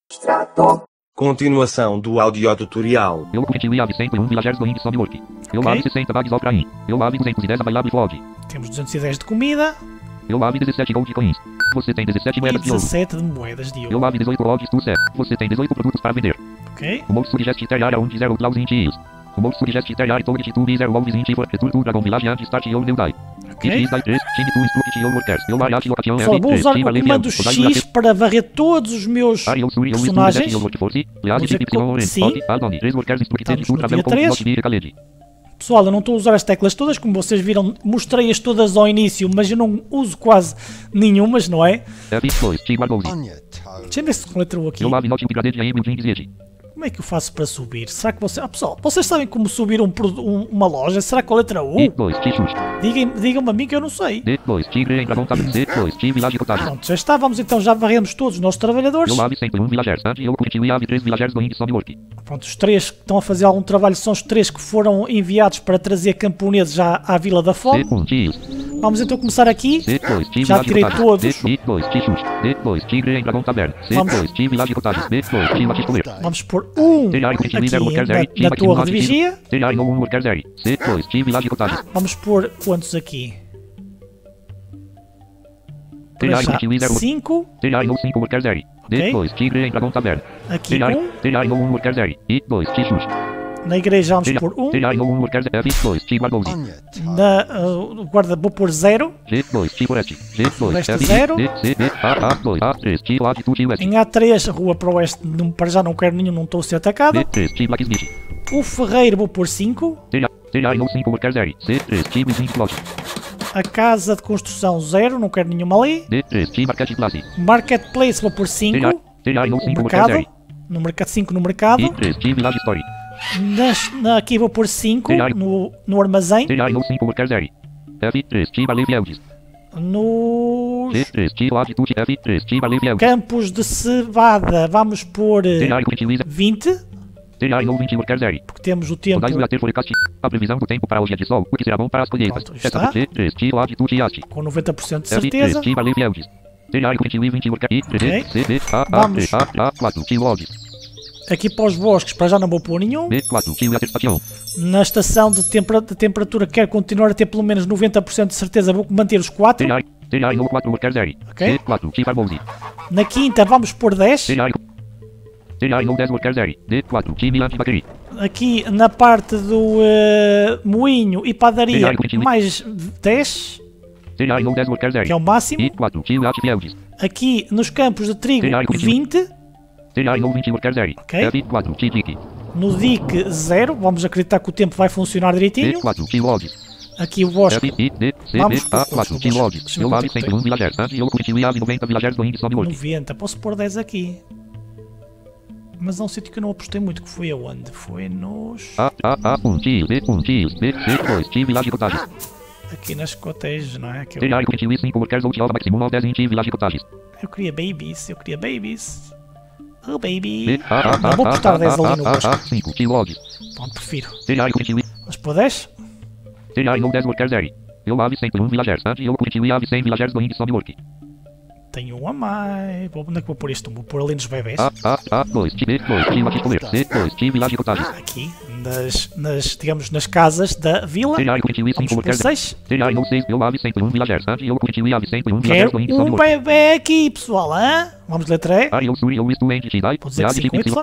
Extrato. Continuação do audiotutorial. Eu constituí a 101 villagers do Ring Work. Eu lave 60 bags of Prain. Eu lave 210 available flood. Temos 210 de comida. Eu lave 17 gold coins. Você tem 17 E moedas de ouro. 17 de moedas de Eu ouro. lave 18 logs to sell. Você tem 18 produtos para vender. Ok. O most suggest terrar around 0 thousand years. O most suggest terrar target to be 0 wolves in for return to Dragon Village and start your new die. Ok. It is die 3, time to instruct your workers. Eu lave location Pessoal, vou usar o Levian. comando X para varrer todos os meus personagens. Pessoal, eu não estou a usar as teclas todas, como vocês viram, mostrei-as todas ao início, mas eu não uso quase nenhumas, não é? Deixa eu ver se coletrou aqui. Como é que eu faço para subir? Será que você... pessoal, vocês sabem como subir uma loja? Será com a letra U? Digam-me a mim que eu não sei. Pronto, já está. Vamos então, já varremos todos os nossos trabalhadores. Pronto, os 3 que estão a fazer algum trabalho são os 3 que foram enviados para trazer camponeses já à Vila da Fome. Vamos então começar aqui. Já tirei todos. Vamos pôr aqui na torre de vigia. Vamos pôr quantos aqui? 5. Aqui 1. Na igreja vamos pôr 1. Na guarda vou pôr 0. Leste 0. Em A3, rua para o oeste, para já não quero nenhum, não estou a ser atacado. O ferreiro vou pôr 5. A casa de construção 0, não quero nenhuma ali. Marketplace vou pôr 5. O mercado. No mercado 5 no mercado. Aqui vou pôr 5 no armazém. Nos campos de cevada vamos pôr 20. Porque temos o tempo. A previsão do tempo para hoje é de sol, o que será bom para as colheitas. Com 90% de certeza. Vamos. Aqui para os bosques, para já não vou pôr nenhum. Na estação de temperatura quero continuar a ter pelo menos 90% de certeza, vou manter os 4. Okay. Na quinta vamos pôr 10. Aqui na parte do moinho e padaria mais 10. Que é o máximo. Aqui nos campos de trigo 20. Ok. No dique 0, vamos acreditar que o tempo vai funcionar direitinho. Aqui o bosque. Vamos por 90, posso pôr 10 aqui. Mas é um sítio que eu não apostei muito, que foi aonde? Foi nos... Aqui nas cottages, não é? Eu queria babies, Oh baby! Não vou postar 10 ali no bosque. Pronto, prefiro. Vamos pôr 10? Eu lave 101 villagers, eu constituí a 100 villagers do Ring Work. Tenho um a mais. Onde é que vou pôr isto? Vou pôr ali nos bebés. Aqui, digamos, nas casas da vila. Vamos pôr 6. Quero um bebê aqui, pessoal, hein? Vamos ler 3. Vou dizer 5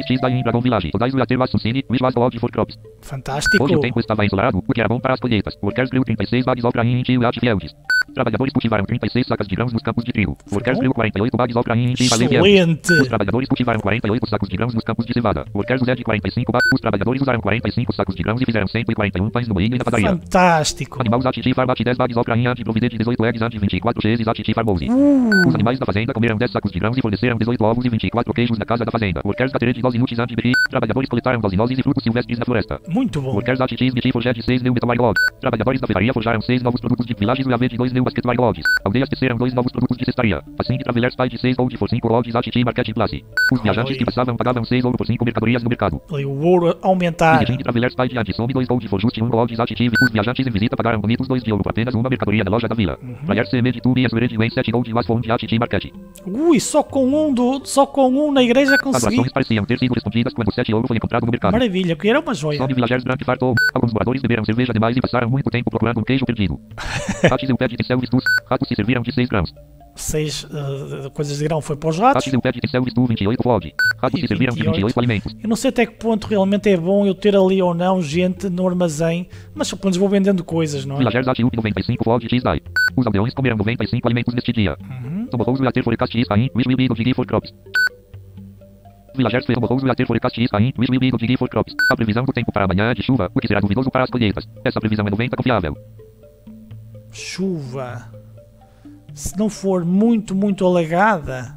Fantástico. Hoje o tempo estava ensolarado, o que era bom para as colheitas. Workers grew 36 bags of grain into fields. Trabalhadores cultivaram 36 sacas de grãos nos campos de trigo. Workers grew 48 bags of grain into fields. Os trabalhadores cultivaram 48 sacos de grãos nos campos de cevada. Workers used 45 bags. Os trabalhadores usaram 45 sacos de grãos e fizeram 141 pães no moinho e na padaria. Fantástico. Animals at farm 10 bags of grain and provided 18 eggs and 24 cheeses at farm. Os animais da fazenda comeram 10 sacos de grãos e forneceram 18 ovos e 24 queijos na casa da fazenda. Workers gathered doses nuts and berry. Trabalhadores coletaram doses nozes e frutos silvestres na floresta. Muito bom. Workers at cheese forjed 6 new metal log. Trabalhadores da ferraria forjaram 6 novos produtos de villages e a de 2 new New Basketball Lodges. Aldeias terceirão 2 novos produtos de cestaria. Assim de Travelers Pie de 6 gold por 5 lodges Atiti Marketplace. Os viajantes que passavam pagavam 6 ouro por 5 mercadorias no mercado. Ali o ouro aumentar. De Travelers Pie de Addison 2 gold por just 1 lodges Atiti. Os viajantes em visita pagaram bonitos 2 de ouro por apenas uma mercadoria da loja da vila. Player CM de Tubi e Azurede em 7 gold was found Atiti Market. Ui, só com um na igreja consegui. As ações pareciam ter sido respondidas quando 7 ouro foi encontrado no mercado. Maravilha, que era uma joia. Sobe Villagers Drunk fartou. Alguns moradores beberam cerveja demais e passaram muito tempo procurando um queijo perdido. Ratos e o pé de Selvistus. Ratos se serviram de 6 grãos. 6 coisas de grão foi para os ratos. Ratos e o pé de Selvistus 28 FOD. Ratos se serviram de 28 alimentos. Eu não sei até que ponto realmente é bom eu ter ali ou não gente no armazém, mas pelo menos vou vendendo coisas, não é? Villagers Atiup 95 FOD X-Dye. Os aldeões comeram 95 alimentos neste dia. Tomorrow's Water Forecast is fine, which will be good for crops. Villagers Tomorrow's Water Forecast is fine, which will be good for crops. A previsão do tempo para amanhã é de chuva, o que será duvidoso para as colheitas. Essa previsão é 90 confiável. Chuva. Se não for muito alagada.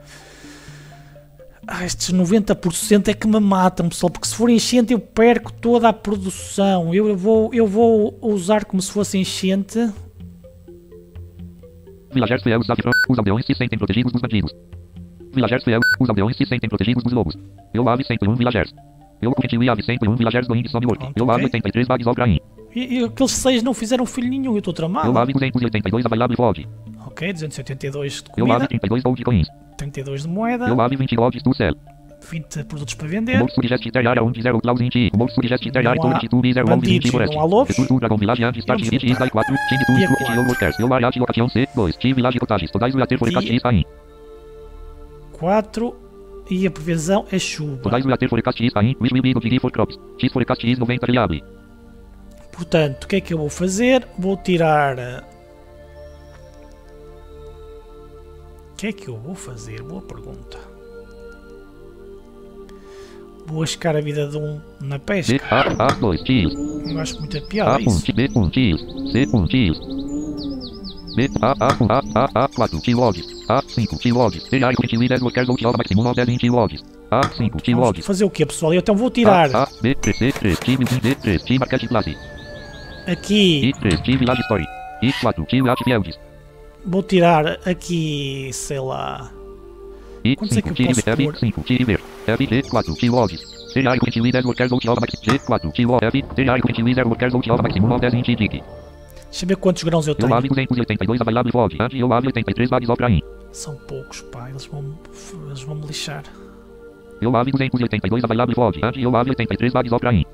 Estes 90% é que me matam, pessoal, porque se for enchente eu perco toda a produção. Eu vou usar como se fosse enchente. Villagers Fiel, os aldeões se sentem protegidos dos bandidos. Villagers Fiel, os aldeões se sentem protegidos dos lobos. Eu ave 101 Villagers. Eu continue ave 101 Villagers doing some work. Eu ave 83 bags of grain. E aqueles 6 não fizeram filho nenhum, eu estou tramado. Eu ave 282 available FOD. Ok, 282 de comida. Eu ave 32 gold coins. 32 de moeda. Eu ave 20 lodges to sell. 20 produtos para vender. Most suggest area 1 close in T. Most suggest area tolerant to be 0 bandidos, não há lobos. Return to Dragon Village and start T is die 4. Change to Structure Workers. Eu area locação C. 2. T Village Cottages. Todas o ter forecast is fine. 4. E a previsão é chuva. Todas o ter forecast is fine. Which will be good for crops. X forecast is 90 reliable. Portanto, o que é que eu vou fazer? Vou tirar... O que é que eu vou fazer? Boa pergunta. Vou arriscar a vida de um na pesca. A2 tios. Não acho muito piada isso. B1 tios. C1 tios. A4 tios. A5 tios. AI continue 10 workers ou job maximum of 10 tios. A5 tios. Fazer o que, pessoal? Eu então vou tirar... B3 C3 time D3 time market classe. Aqui... I3 time village story. I4 time at fields. Vou tirar aqui, sei lá... Quantos é que eu posso pôr? 5 tiver. F4 tios. AI continue 10 workers ou job maximum. G4 tios. AI continue 10 workers ou job maximum of 10 dick. Deixa eu ver quantos grãos eu tenho. Eu ave 282 available FOD. E eu ave 83 bags of grain. São poucos, pá. Eles vão me lixar. Eu ave 282 available FOD. E eu ave 83 bags of grain.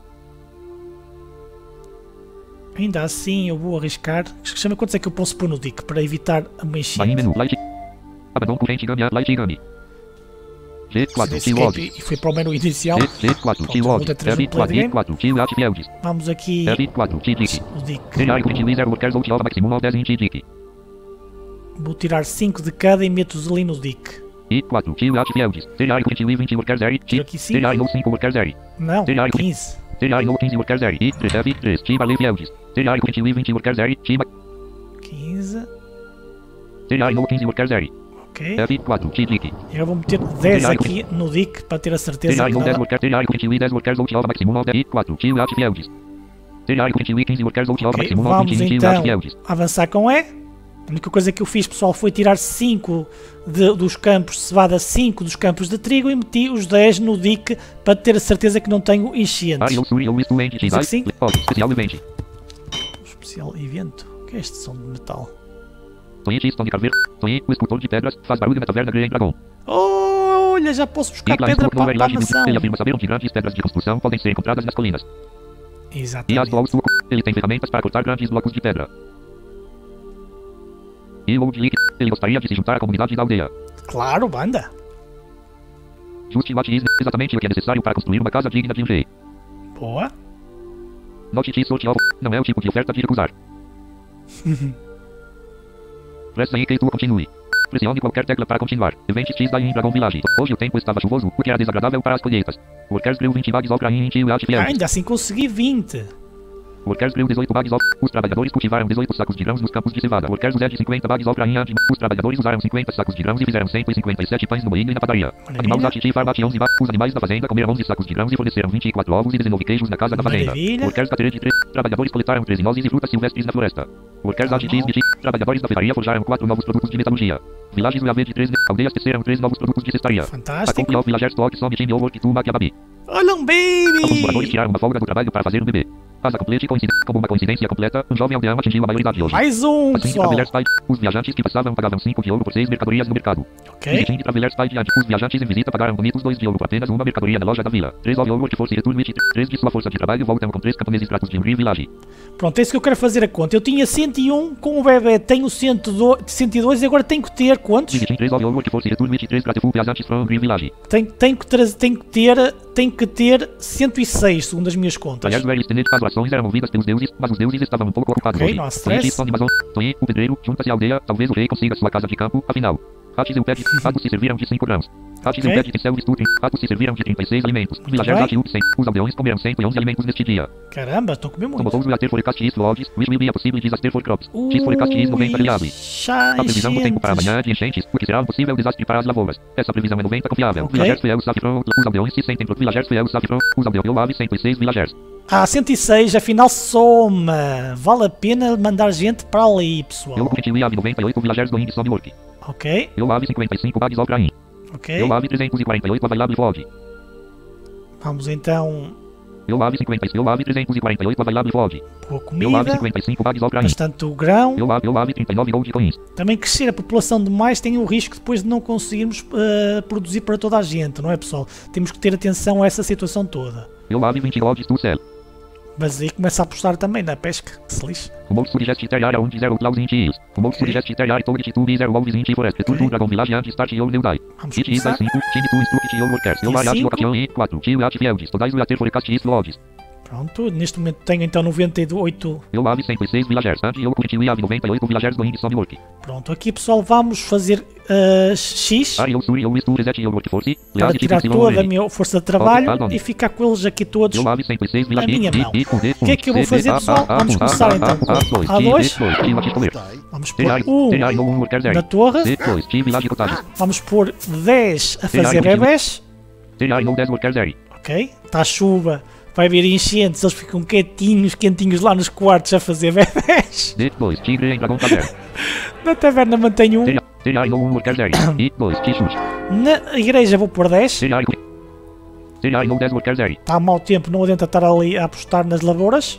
Ainda assim, eu vou arriscar. Chama quantos é que eu posso pôr no dick para evitar a mexer. Menu, light. Abandono corrente gama, light gami. G4 tios. E foi para o menu inicial. G4 tios. F4 tios at fields. Vamos aqui. F4 tick. O dick. AI continue 0 workers ou job maximum of 10 dick. Vou tirar 5 de cada e meto-os ali no dick. I4 tios at fields. AI continue 20 workers there. AI no 5 workers there. Não, 15. AI no 15 workers there. I3 F3 tiba ali fields. AI continue 20 workers there. Tiba 15. AI no 15 workers there. Ok. F4 tick. Eu vou meter 10 aqui no dick para ter a certeza AI no 10 workers. AI continue 10 workers ou job maximum of I4 tios at fields. AI continue 15 workers ou job maximum of 15 tios at fields. Vamos então avançar com E. A única coisa que eu fiz, pessoal, foi tirar 5 dos campos de cevada, 5 dos campos de trigo e meti os 10 no dick para ter a certeza que não tenho enchentes. Vamos assim? Especial evento. O que é este som de metal? O escultor de pedras faz barulho na taverna Green Dragon. Olha, já posso buscar pedra para a maçã. Ele afirma saber onde grandes pedras de construção podem ser encontradas nas colinas. Exatamente. Ele tem ferramentas para cortar grandes blocos de pedra. E o Lick, ele gostaria de se juntar à comunidade da aldeia. Claro, banda. Just what is exatamente o que é necessário para construir uma casa digna de um rei. Boa. Note this sort of, não é o tipo de oferta de recusar. Pressa aí que tu continue. Pressione qualquer tecla para continuar. Event X da em Dragon Village. Hoje o tempo estava chuvoso, o que era desagradável para as colheitas. Workers grew 20 bags of grain em Tio Alt Fields. Ainda assim consegui 20. Workers Grill 18 bags of. Os trabalhadores cultivaram 18 sacos de grãos nos campos de cevada. Workers Dead 50 bags of grain and. Os trabalhadores usaram 50 sacos de grãos e fizeram 157 pães no moinho e na padaria. Animal Zati Farmati 11 Os animais da fazenda comeram 11 sacos de grãos e forneceram 24 ovos e 19 queijos na casa da fazenda. Workers Caterede 3. Trabalhadores coletaram 13 nozes e frutas silvestres na floresta. Workers Aditives de trabalhadores da ferraria forjaram 4 novos produtos de metalurgia. Villages UAV de 3 aldeias teceram 3 novos produtos de cestaria. Fantástico. A Company of Villagers Talk Some Team Over to Makiababi. Olha um baby! Alguns moradores tiraram uma folga do trabalho para fazer um bebê. Asa complete como uma coincidência completa, um jovem aldeão atingiu a maioridade hoje. Mais um, assim, pessoal. Os viajantes que passavam pagavam 5 de ouro por 6 mercadorias no mercado. Ok. Os viajantes em visita pagaram bonitos 2 de ouro por apenas uma mercadoria na loja da vila. 3 of ouro de força e return with 3 de sua força de trabalho voltam com 3 camponeses pratos de um Green Village. Pronto, é isso que eu quero fazer a conta. Eu tinha 101 com o bebê, tenho 102 e agora tenho que ter quantos? 3 of ouro de força e return with 3 pratos viajantes from Green Village. Tenho que ter 106, segundo as minhas contas. As ações eram movidas pelos deuses, mas os deuses estavam um pouco ocupados hoje. Não há stress. Sonhe, o pedreiro, junta-se à aldeia, talvez o rei consiga sua casa de campo, afinal. Ratos e o pé de ratos se serviram de 5 grãos. Ratos e o pé de pincel de estudo, ratos se serviram de 36 alimentos. Villagers Ati 100. Os aldeões comeram 111 alimentos neste dia. Caramba, estão a comer muito. Como a ter forecast is logs, which will be a possible disaster for crops. X forecast is 90 reliável. A previsão do tempo para amanhã é de enchentes, o que será um possível desastre para as lavouras. Essa previsão é 90 confiável. Villagers Fiel Safron, os aldeões se sentem pro Villagers Fiel Safron, os aldeões eu lave 106 villagers. 106, afinal soma. Vale a pena mandar gente para ali, pessoal. Eu competi o 98 villagers do Indie Work. Ok. Eu lave 55 bags ao Grain. Ok. Eu lave 348 available Fog. Vamos então. Eu lave 348 available Fog. Boa comida. Eu lave 55 bags ao Grain. Bastante grão. Eu lave 39 gold coins. Também crescer a população demais tem o risco depois de não conseguirmos produzir para toda a gente, não é, pessoal? Temos que ter atenção a essa situação toda. Eu lave 20 gold to sell. Mas aí começa a apostar também na pesca, se lixe. O most suggest terriar onde zero clause in cheese. O most suggest terriar told it to be zero always in forest. Turbo dragon village and start your new die. Vamos It is começar. 5, time to instruct your workers. Eu lave locação e 4. Tio at fields. Todais will ter forecast is logs. Pronto, neste momento tenho então 98. Eu lave 106 villagers. And eu continue have 98 villagers do Indie Work. Pronto, aqui pessoal vamos fazer X Eu suri eu to reset your workforce. para tirar toda a minha força de trabalho e ficar com eles aqui todos Eu lave 106 na villagers. minha mão. O que é que eu vou fazer, pessoal? Vamos começar então com A2. Vamos pôr 1 na torre. Vamos pôr 10 a fazer bebés. Ok, está a chuva. Vai haver enchentes, eles ficam quentinhos lá nos quartos a fazer bebés. Na taverna mantenho 1. Na igreja vou pôr 10. Está a mau tempo, não adianta estar ali a apostar nas lavouras.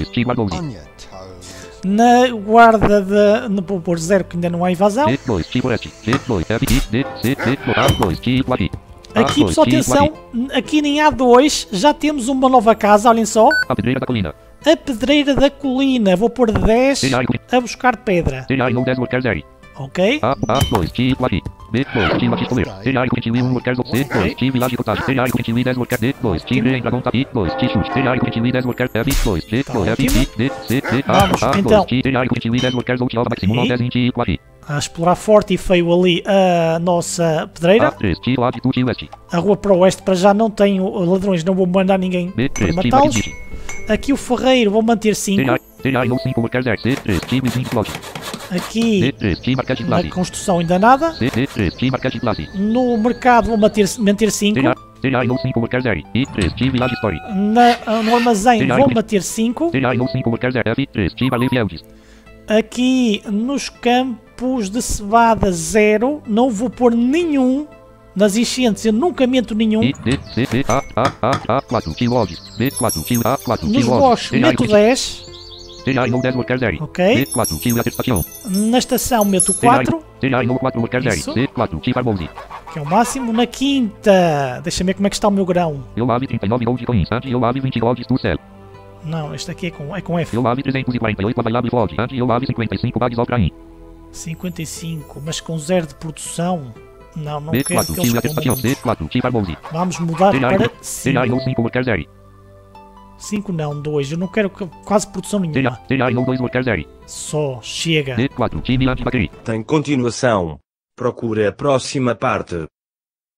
Na guarda vou pôr 0 que ainda não há invasão. Aqui pessoal, atenção, aqui em A2 já temos uma nova casa, olhem só. A Pedreira da Colina. A Pedreira da Colina, vou pôr 10 a buscar pedra. Ok? A explorar forte e feio ali a nossa pedreira. A rua para o oeste para já não tenho ladrões, não vou mandar ninguém para matá-los. Aqui o ferreiro vou manter 5. Aqui na construção ainda nada. No mercado vou manter 5. No armazém vou manter 5. Aqui nos campos de cevada 0. Não vou pôr nenhum. Nas enchentes eu nunca meto nenhum. Nos bosques meto 10. Ok. Na estação meto 4. Isso. Que é o máximo. Na quinta, deixa-me ver como é que está o meu grão. Eu lave 39 gold coins, eu lave 20 gold to sell. Não, este aqui é com F. Eu lave 348 available fog, eu lave 55 bags ao Grain. 55, mas com 0 de produção. Não quero que eles comam. Vamos mudar para 5. 5 não, 2. Eu não quero quase produção nenhuma. Só, chega. Tem continuação. Procure a próxima parte.